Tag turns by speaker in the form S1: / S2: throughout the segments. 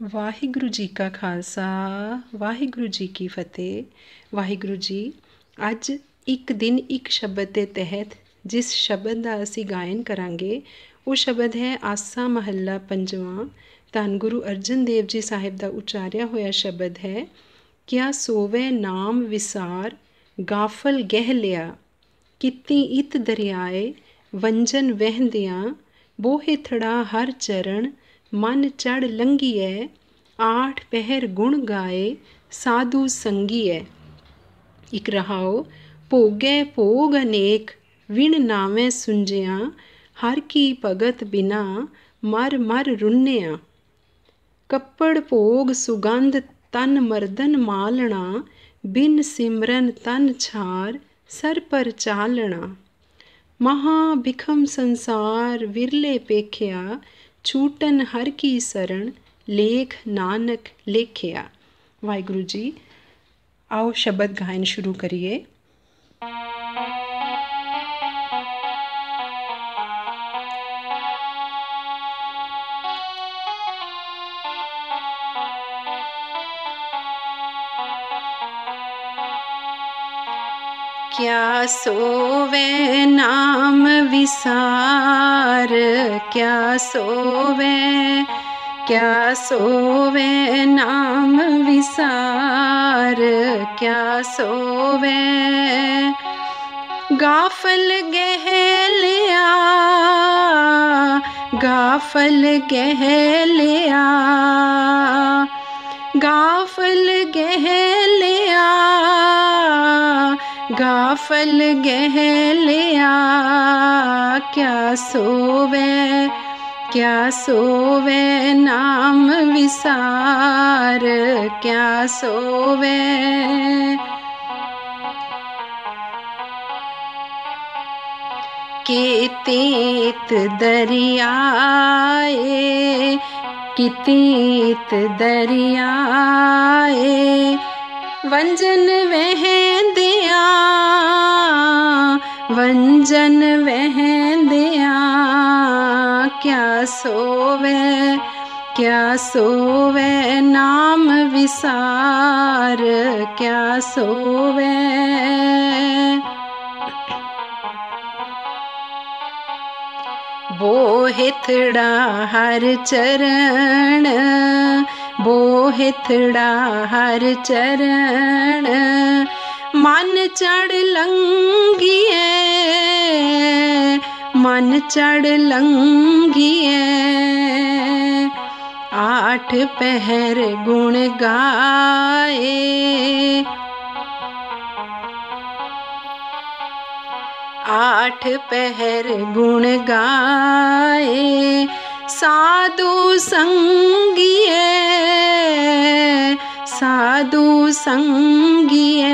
S1: वाहिगुरु जी का खालसा वाहिगुरु जी की फतेह। वाहिगुरु जी अज एक दिन एक शब्द के तहत जिस शब्द का असी गायन करांगे वो शब्द है आसा महला पंजवां। धन गुरु अर्जन देव जी साहिब का उचारिया होया शब्द है। क्या सोवे नाम विसार गाफल गह लिया, किती इत दरियाए वंजन वहदियाँ, बोहे थड़ा हर चरण मन चढ़ लंघिए, आठ पहर गुण गाए साधु संगीए। इक रहाओ भोगे भोग अनेक विण नावे सुंजिया, हर की भगत बिना मर मर रुन्निया। कपड़ भोग सुगंध तन मर्दन मालना, बिन सिमरन तन छार सर पर चालना। महा बिखम संसार विरले पेखिया, छूटन हर की शरण लेख नानक लेखिया। वाहिगुरु जी आओ शब्द गायन शुरू करिए। क्या सोवे नाम विसार, क्या सोवे नाम विसार, क्या सोवे गाफल गह लिया, गाफल गह लिया, गाफल गह लिया, गाफल गह लिया। क्या सोवे नाम विसार, क्या सोवे। कितीत दरियाए, कितीत दरियाए वंजन वहदिया, वंजन वहदिया। क्या सोवे नाम विसार, क्या सोवे। बोहिथड़ा हर चरण, बोहिथड़ा हर चरण मन चढ़ लंघिए, मन चढ़ लंघिए। आठ पहर गुण गाए, आठ पहर गुण गाए साधु संगिए, साधु संगिए।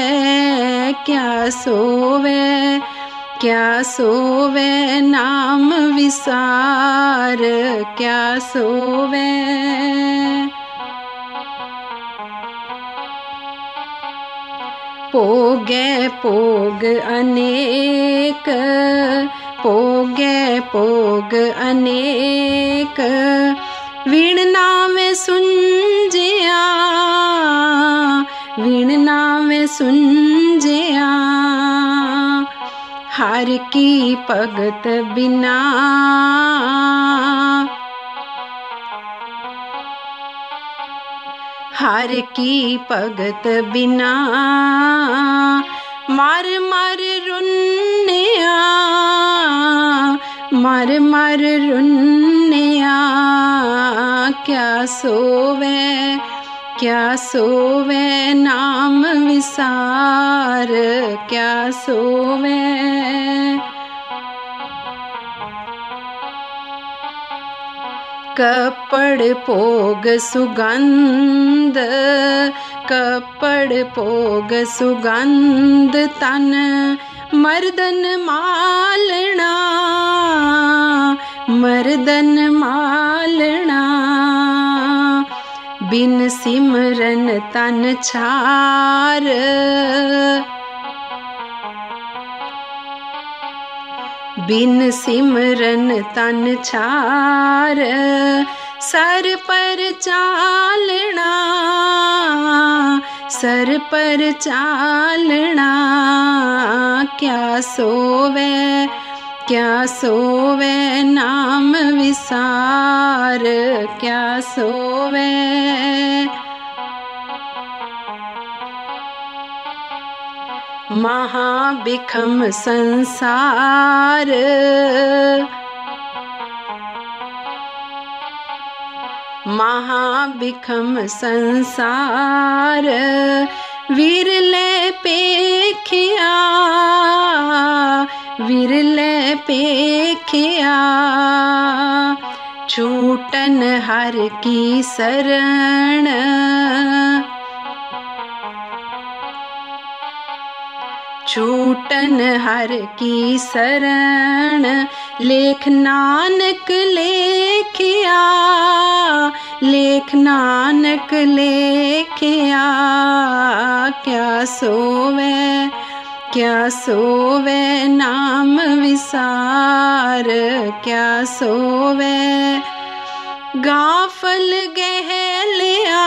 S1: क्या सोवे नाम विसार, क्या सोवे। भोगे भोग अनेक, भोगे भोग अनेक विण नावे सुंजिया, विण नावे सुंजिया। हर की भगत बिना, हर की भगत बिना मर मर रुन्निया, मर मर रुन्निया। क्या सोवे नाम विसार, क्या सोवे। कपड़ भोग सुगंध, कपड़ भोग सुगंध तन मर्दन मालना, मर्दन मालना। बिन सिमरन तन छार, बिन सिमरन तन छार, सर पर चालना, सर पर चालना, क्या सोवे, क्या सोवे नाम विसार, क्या सोवे। महाबिखम संसार, महाबिखम संसार, विरले पेखिया, विरले पेखिया, छूटन हर की शरण, छूटन हर की शरण, लेख नानक लेखिया, लेख नानक लेखिया, क्या सोवे, क्या सोवे नाम विसार, क्या सोवे। गाफल गहलिया,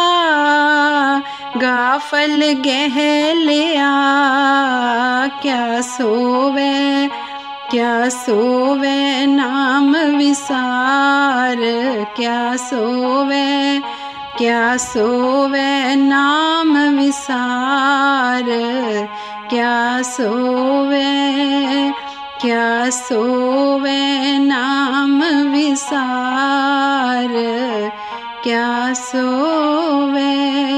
S1: गाफल गहलिया, क्या सोवे, क्या सोवे नाम विसार, क्या सोवे, क्या सोवे नाम विसार, क्या सोवे, क्या सोवे नाम विसार, क्या सोवे।